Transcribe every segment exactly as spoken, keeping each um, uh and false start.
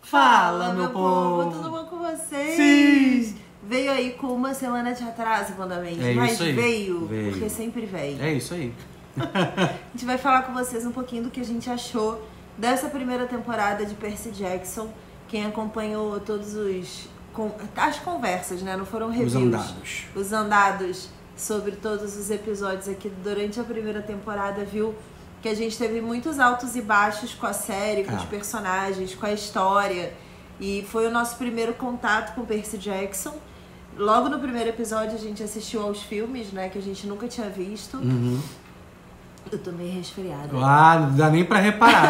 Fala, meu povo! Tudo bom com vocês? Sim! Veio aí com uma semana de atraso, Vandamente, é mas isso aí. Veio, veio, porque sempre vem. É isso aí. A gente vai falar com vocês um pouquinho do que a gente achou dessa primeira temporada de Percy Jackson. Quem acompanhou todos os... as conversas, né? Não foram reviews. Os andados. Os andados sobre todos os episódios aqui durante a primeira temporada, viu? Que a gente teve muitos altos e baixos com a série, com é. os personagens, com a história. E foi o nosso primeiro contato com Percy Jackson. Logo no primeiro episódio a gente assistiu aos filmes, né? Que a gente nunca tinha visto. Uhum. Eu tô meio resfriada. Ah, não dá nem pra reparar.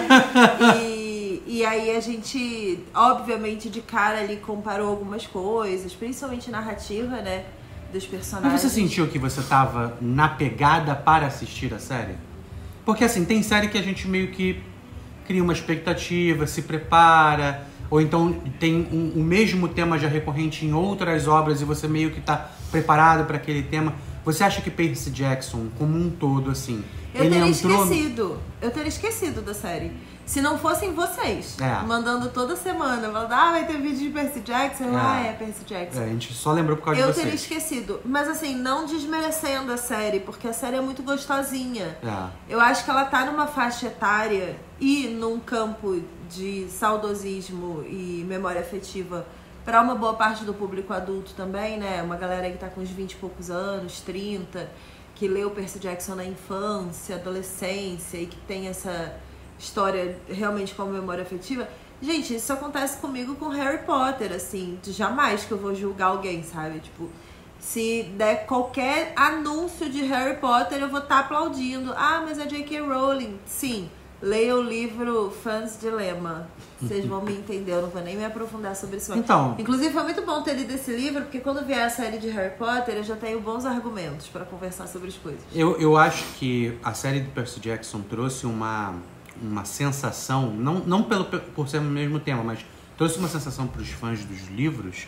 e, e aí a gente, obviamente, de cara ali comparou algumas coisas, principalmente narrativa, né? Dos personagens. Mas você sentiu que você tava na pegada para assistir a série? Porque assim, tem série que a gente meio que cria uma expectativa, se prepara, ou então tem um, o mesmo tema já recorrente em outras obras e você meio que tá preparado para aquele tema. Você acha que Percy Jackson, como um todo, assim... Eu ele teria entrou esquecido. No... Eu teria esquecido da série. Se não fossem vocês, é. mandando toda semana, falando, ah, vai ter vídeo de Percy Jackson, é. ah, é Percy Jackson. É, a gente só lembrou por causa eu de vocês. Eu teria esquecido. Mas assim, não desmerecendo a série, porque a série é muito gostosinha. É. Eu acho que ela tá numa faixa etária e num campo de saudosismo e memória afetiva para uma boa parte do público adulto também, né? Uma galera que tá com uns vinte e poucos anos, trinta, que leu Percy Jackson na infância, adolescência e que tem essa história realmente com memória afetiva. Gente, isso acontece comigo com Harry Potter, assim, jamais que eu vou julgar alguém, sabe? Tipo, se der qualquer anúncio de Harry Potter, eu vou estar tá aplaudindo. Ah, mas é J K Rowling. Sim, leia o livro Fãs Dilema. Vocês vão me entender, eu não vou nem me aprofundar sobre isso. Então, inclusive, foi muito bom ter lido esse livro, porque quando vier a série de Harry Potter, eu já tenho bons argumentos para conversar sobre as coisas. Eu, eu acho que a série de Percy Jackson trouxe uma, uma sensação, não, não pelo, por ser o mesmo tema, mas trouxe uma sensação para os fãs dos livros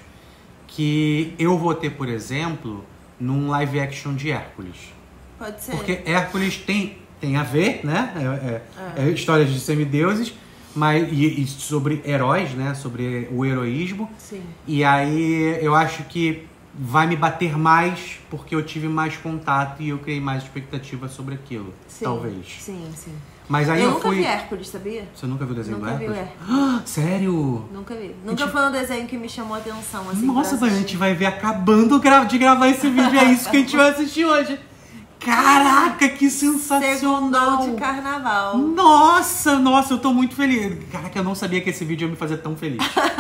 que eu vou ter, por exemplo, num live action de Hércules. Pode ser. Porque Hércules tem, tem a ver, né? É, é, é histórias de semideuses, mas, e, e sobre heróis, né? Sobre o heroísmo. Sim. E aí eu acho que vai me bater mais porque eu tive mais contato e eu criei mais expectativa sobre aquilo. Sim, talvez. Sim, sim. Mas aí eu, eu nunca fui... vi Hércules, sabia? Você nunca viu o desenho nunca do Hércules? Vi o Hércules. Ah, sério? Nunca vi. Nunca foi um desenho que me chamou a atenção, assim. Nossa, a gente vai ver acabando de gravar esse vídeo. É isso que a gente vai assistir hoje. Caraca, que sensacional! Segundão de carnaval. Nossa, nossa, eu tô muito feliz. Caraca, eu não sabia que esse vídeo ia me fazer tão feliz.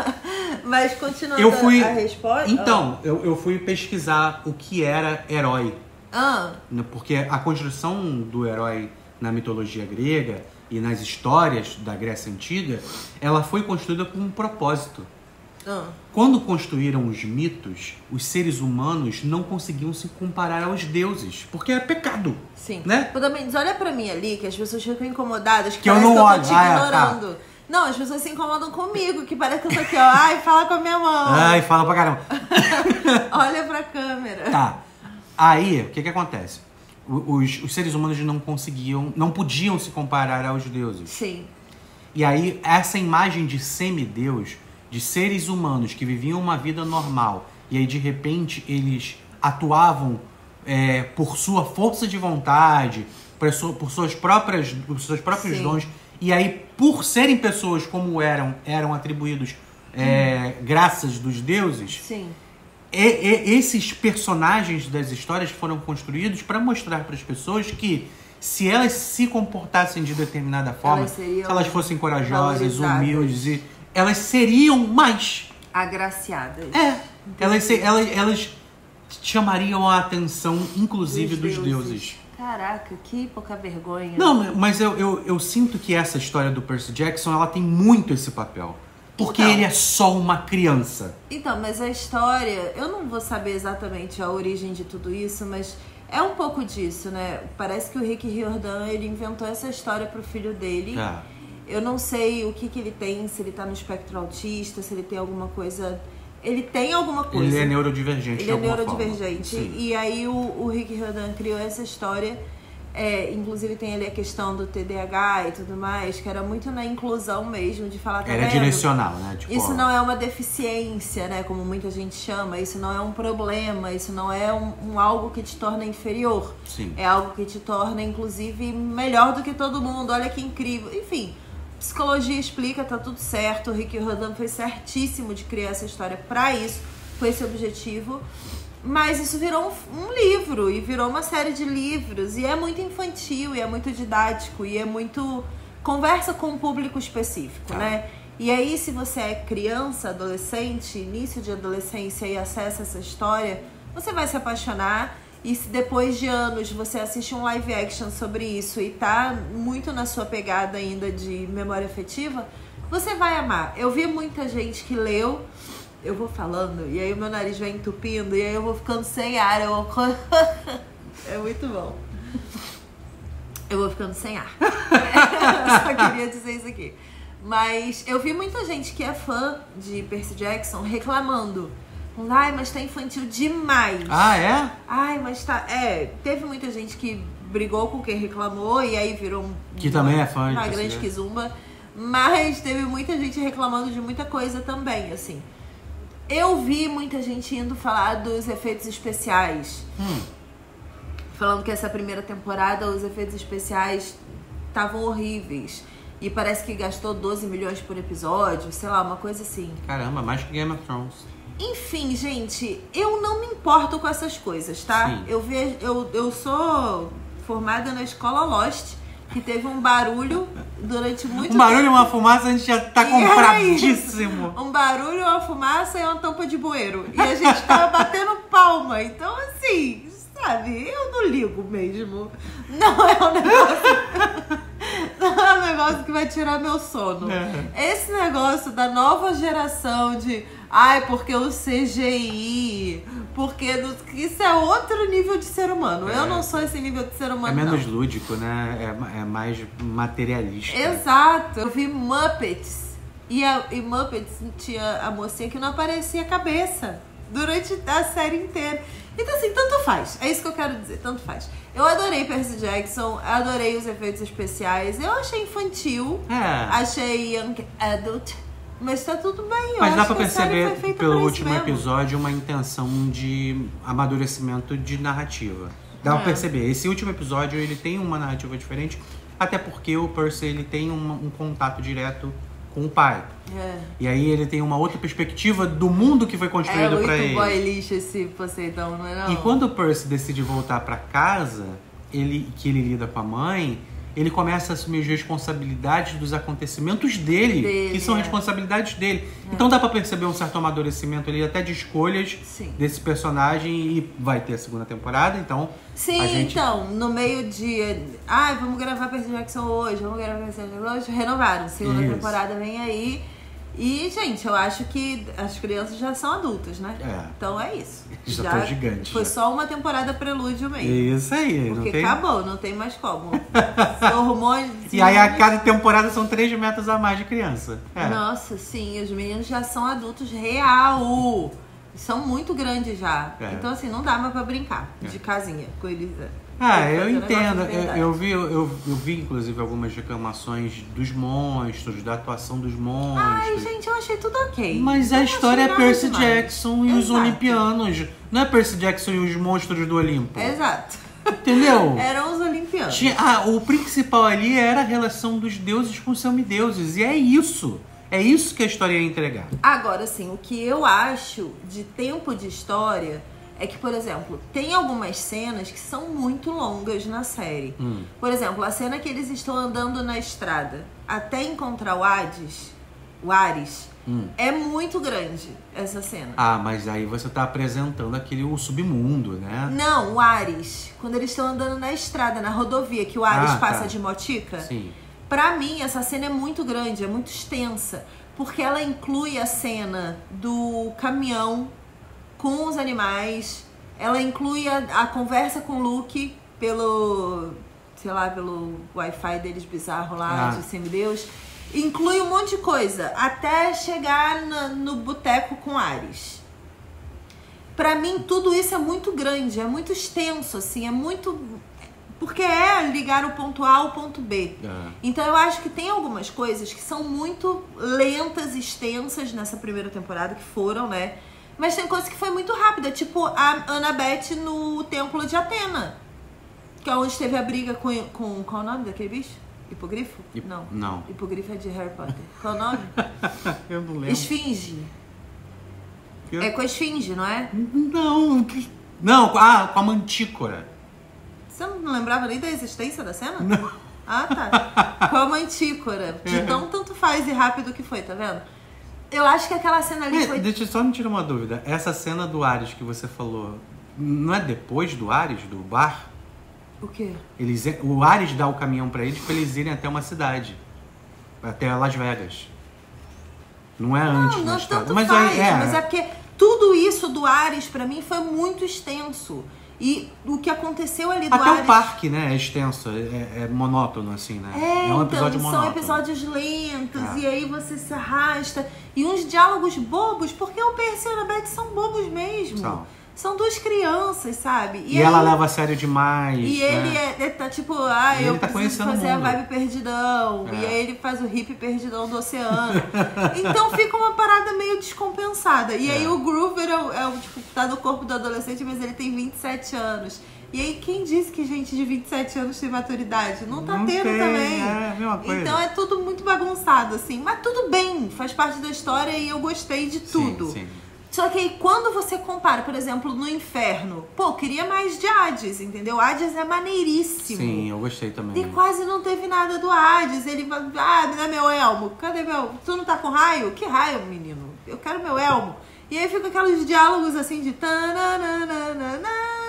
Mas continuando eu fui... a resposta... Então, eu, eu fui pesquisar o que era herói. Ah. Porque a construção do herói na mitologia grega e nas histórias da Grécia Antiga, ela foi construída com um propósito. Ah. Quando construíram os mitos, os seres humanos não conseguiam se comparar aos deuses, porque é pecado. Sim. Né? Mas olha pra mim ali, que as pessoas ficam incomodadas, que, que eu parece não que eu tô olho. te Ah, ignorando. é, tá. Não, as pessoas se incomodam comigo, que parece que eu tô aqui, ó. Ai, fala com a minha mão. Ai, fala pra caramba. Olha pra câmera. Tá. Aí, o que que acontece? Os, os seres humanos não conseguiam, não podiam se comparar aos deuses. Sim. E aí, essa imagem de semideus, de seres humanos que viviam uma vida normal, e aí de repente eles atuavam é, por sua força de vontade, por, sua, por suas próprias, por seus próprios Sim. dons, e aí por serem pessoas como eram, eram atribuídos é, hum. graças dos deuses. Sim. E, e, esses personagens das histórias foram construídos para mostrar para as pessoas que se elas se comportassem de determinada forma, elas se elas fossem corajosas, humildes, e elas seriam mais agraciadas. É. Elas, elas, elas chamariam a atenção, inclusive, dos, dos deuses. deuses. Caraca, que pouca vergonha. Não, mas eu, eu, eu sinto que essa história do Percy Jackson, ela tem muito esse papel. Porque então, ele é só uma criança. Então, mas a história... Eu não vou saber exatamente a origem de tudo isso, mas é um pouco disso, né? Parece que o Rick Riordan, ele inventou essa história pro filho dele. É. Eu não sei o que, que ele tem, se ele tá no espectro autista, se ele tem alguma coisa... Ele tem alguma coisa. Ele é neurodivergente. Ele é neurodivergente. E aí o, o Rick Riordan criou essa história É, inclusive tem ali a questão do T D A H e tudo mais, que era muito na inclusão mesmo, de falar, tá Era vendo? direcional, né? Tipo, Isso ó, não é uma deficiência, né? Como muita gente chama. Isso não é um problema. Isso não é um, um algo que te torna inferior. Sim. É algo que te torna, inclusive, melhor do que todo mundo. Olha que incrível. Enfim, psicologia explica, tá tudo certo. O Rick Riordan foi certíssimo de criar essa história pra isso, com esse objetivo. Mas isso virou um, um livro, e virou uma série de livros, e é muito infantil, e é muito didático, e é muito... conversa com um público específico, Ah. né? E aí, se você é criança, adolescente, início de adolescência e acessa essa história, você vai se apaixonar, e se depois de anos você assiste um live action sobre isso e tá muito na sua pegada ainda de memória afetiva, você vai amar. Eu vi muita gente que leu... Eu vou falando, e aí o meu nariz vai entupindo, e aí eu vou ficando sem ar. Eu vou... É muito bom. Eu vou ficando sem ar. Eu só queria dizer isso aqui. Mas eu vi muita gente que é fã de Percy Jackson reclamando. Ai, mas tá infantil demais. Ah, é? Ai, mas tá... É, teve muita gente que brigou com quem reclamou, e aí virou um, Que uma, também é fã de uma Percy grande Jackson. quizumba. Mas teve muita gente reclamando de muita coisa também, assim. Eu vi muita gente indo falar dos efeitos especiais. Hum. Falando que essa primeira temporada os efeitos especiais estavam horríveis. E parece que gastou doze milhões por episódio, sei lá, uma coisa assim. Caramba, mais que Game of Thrones. Enfim, gente, eu não me importo com essas coisas, tá? Sim. Eu, vejo, eu, eu sou formada na escola Lost, que teve um barulho durante muito Um barulho e tempo. uma fumaça, a gente já tá E era compradíssimo. Um barulho, uma fumaça e uma tampa de bueiro. E a gente tava batendo palma. Então, assim, sabe, eu não ligo mesmo. Não é um negócio... Não é um negócio que vai tirar meu sono. É. Esse negócio da nova geração de... Ai, porque o C G I... Porque do- isso é outro nível de ser humano. É. Eu não sou esse nível de ser humano, É menos não. lúdico, né? É, é mais materialista. Exato. Eu vi Muppets. E, a, e Muppets tinha a mocinha que não aparecia a cabeça durante a série inteira. Então, assim, tanto faz. É isso que eu quero dizer, tanto faz. Eu adorei Percy Jackson, adorei os efeitos especiais. Eu achei infantil, É. achei young adult, mas tá tudo bem. Eu Mas dá acho pra que a série perceber foi feita pelo pra isso último mesmo. episódio uma intenção de amadurecimento de narrativa. Dá É. pra perceber. Esse último episódio ele tem uma narrativa diferente, até porque o Percy ele tem um, um contato direto com o pai. É. E aí ele tem uma outra perspectiva do mundo que foi É construído pra muito ele. boy lixo esse Poseidon, não é não? E quando o Percy decide voltar pra casa, ele, que ele lida com a mãe, ele começa a assumir as responsabilidades dos acontecimentos dele, Dele, que são é. responsabilidades dele. Então dá pra perceber um certo amadurecimento ali, até de escolhas Sim. desse personagem, e vai ter a segunda temporada, então Sim, a gente... então, no meio de... Ai, vamos gravar Percy Jackson hoje, vamos gravar Percy Jackson hoje. Renovaram, segunda Isso. temporada vem aí. E, gente, eu acho que as crianças já são adultas, né? É. Então é isso. Já tão gigantes, Foi já. só uma temporada prelúdio mesmo. Isso aí, não Porque tem... acabou, não tem mais como. Hormônios... E aí a cada temporada são três metros a mais de criança. É. Nossa, sim, os meninos já são adultos real. São muito grandes já. É. Então, assim, não dá mais pra brincar É. de casinha com eles. Ah, Tem que eu fazer um negócio entendo. de Eu, verdade. eu vi, eu, eu vi, inclusive, algumas reclamações dos monstros, da atuação dos monstros. Ai, gente, eu achei tudo ok. Mas Eu a não história é achei nada Percy demais. Jackson e os Exato. Olimpianos. Não é Percy Jackson e os monstros do Olimpo. Exato. Entendeu? Eram os olimpianos. Tinha- ah, o principal ali era a relação dos deuses com os semideuses. E é isso. É isso que a história ia entregar. Agora, assim, o que eu acho de tempo de história é que, por exemplo, tem algumas cenas que são muito longas na série. Hum. Por exemplo, a cena que eles estão andando na estrada até encontrar o Hades, o Ares, Hum. é muito grande essa cena. Ah, mas aí você tá apresentando aquele o submundo, né? Não, o Ares, quando eles estão andando na estrada, na rodovia, que o Ares Ah, passa tá. de motica. Sim. Pra mim, essa cena é muito grande, é muito extensa, porque ela inclui a cena do caminhão com os animais, ela inclui a, a conversa com o Luke pelo, sei lá, pelo Wi-Fi deles bizarro lá, Ah. de semideus, inclui um monte de coisa, até chegar na- no boteco com Ares. Pra mim, tudo isso é muito grande, é muito extenso, assim, é muito... Porque é ligar o ponto A ao ponto B. É. Então eu acho que tem algumas coisas que são muito lentas, extensas nessa primeira temporada, que foram, né? Mas tem coisa que foi muito rápida, tipo a Annabeth no Templo de Atena. Que é onde teve a briga com... com qual é o nome daquele bicho? Hipogrifo? Hip... Não. Não. Hipogrifo é de Harry Potter. Qual é o nome? Eu não lembro. Esfinge. Eu... É com a esfinge, não é? Não. Não, ah, com a mantícora. Você não lembrava nem da existência da cena? Não. Ah, tá. Com a mantícora. De tão tanto faz e rápido que foi, tá vendo? Eu acho que aquela cena ali é, foi... Deixa eu só me tirar uma dúvida. Essa cena do Ares que você falou, não é depois do Ares, do bar? O quê? Eles, o Ares dá o caminhão pra eles pra eles irem até uma cidade. Até Las Vegas. Não é antes Não, da não história. tanto Mas faz. é, é. Mas é porque tudo isso do Ares, pra mim, foi muito extenso. E o que aconteceu ali do Até Ares... o parque, né? É extenso, é, é monótono, assim, né? É, é um então, episódio são monótono. episódios lentos, É. e aí você se arrasta. E uns diálogos bobos, porque o Percy e a Annabeth são bobos mesmo. São. São duas crianças, sabe? E, aí, ela leva a sério demais. E né? ele é, ele tá tipo, ah, E eu ele tá preciso conhecendo o fazer a mundo. vibe perdidão. É. E aí ele faz o hippie perdidão do oceano. Então fica uma parada meio descompensada. E É. aí o Groover é o, é o, tipo, tá no corpo do adolescente, mas ele tem vinte e sete anos. E aí quem disse que gente de vinte e sete anos tem maturidade? Não tá Não tendo tem, também. é a mesma coisa. Então é tudo muito bagunçado, assim. Mas tudo bem, faz parte da história e eu gostei de tudo. Sim, sim. Só que aí quando você compara, por exemplo, no Inferno, pô, eu queria mais de Hades, entendeu? Hades é maneiríssimo. Sim, eu gostei também. E quase não teve nada do Hades. Ele vai, ah, me dá meu elmo. Cadê meu? Tu não tá com raio? Que raio, menino? Eu quero meu elmo. E aí fica aqueles diálogos assim de tananana.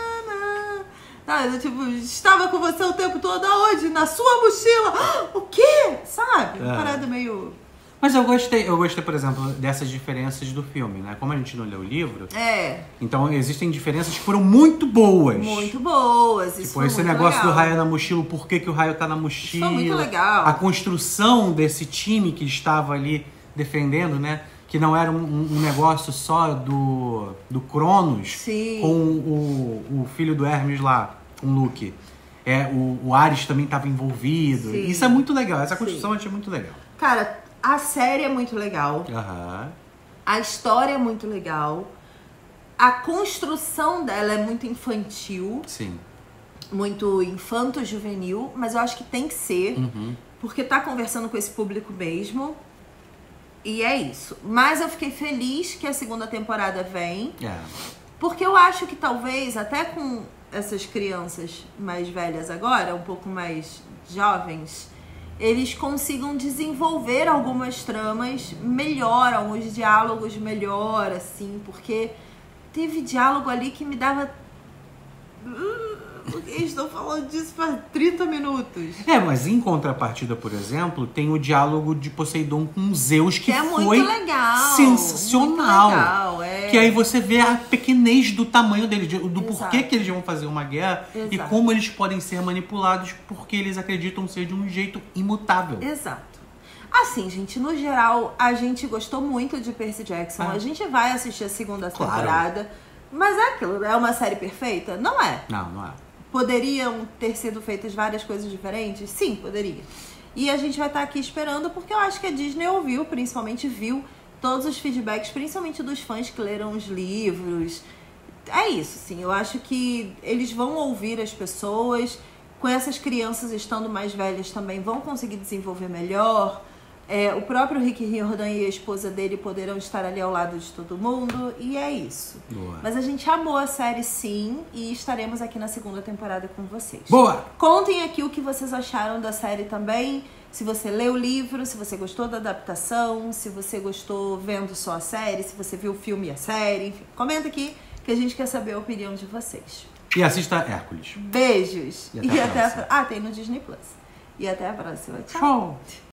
Tá, eu, tipo, estava com você o tempo todo aonde? Na sua mochila. O quê? Sabe? Uma É. parada meio... Mas eu gostei, eu gostei, por exemplo, dessas diferenças do filme, né? Como a gente não leu o livro, É, então existem diferenças que foram muito boas. muito boas. Isso Tipo, foi esse muito negócio legal. do raio na mochila, por que, que o raio tá na mochila. Isso foi muito legal. A construção desse time que estava ali defendendo, né? Que não era um, um negócio só do, do Cronos Sim. com o, o filho do Hermes lá, com o Luke. É, o, o Ares também estava envolvido. Sim. Isso é muito legal. Essa Sim. construção eu achei muito legal. Cara, a série é muito legal. Aham. A história é muito legal. A construção dela é muito infantil. Sim. Muito infanto-juvenil. Mas eu acho que tem que ser. Uhum. Porque tá conversando com esse público mesmo. E é isso. Mas eu fiquei feliz que a segunda temporada vem. É. Porque eu acho que talvez, até com essas crianças mais velhas agora, um pouco mais jovens, eles consigam desenvolver algumas tramas melhor, alguns diálogos melhor, assim, porque teve diálogo ali que me dava... Por que eles estão falando disso faz trinta minutos? É, mas em contrapartida, por exemplo, tem o diálogo de Poseidon com Zeus, que, Que é muito foi legal, sensacional. muito legal, é. Que aí você vê a pequenez do tamanho deles, de- do Exato. porquê que eles vão fazer uma guerra e Exato. como eles podem ser manipulados porque eles acreditam ser de um jeito imutável. Exato. Assim, gente, no geral, a gente gostou muito de Percy Jackson. Ah. A gente vai assistir a segunda Claro. temporada. Mas é aquilo, é uma série perfeita? Não é. Não, não é. Poderiam ter sido feitas várias coisas diferentes? Sim, poderia. E a gente vai estar aqui esperando porque eu acho que a Disney ouviu, principalmente viu, todos os feedbacks, principalmente dos fãs que leram os livros. É isso, sim. Eu acho que eles vão ouvir as pessoas. Com essas crianças estando mais velhas também vão conseguir desenvolver melhor. É, o próprio Rick Riordan e a esposa dele poderão estar ali ao lado de todo mundo. E é isso. Boa. Mas a gente amou a série, sim. E estaremos aqui na segunda temporada com vocês. Boa! Contem aqui o que vocês acharam da série também. Se você leu o livro, se você gostou da adaptação, se você gostou vendo só a série, se você viu o filme e a série. Enfim, comenta aqui que a gente quer saber a opinião de vocês. E assista Hércules. Beijos! E até a próxima. a... Ah, tem no Disney Plus. E até a próxima. Tchau! Tchau!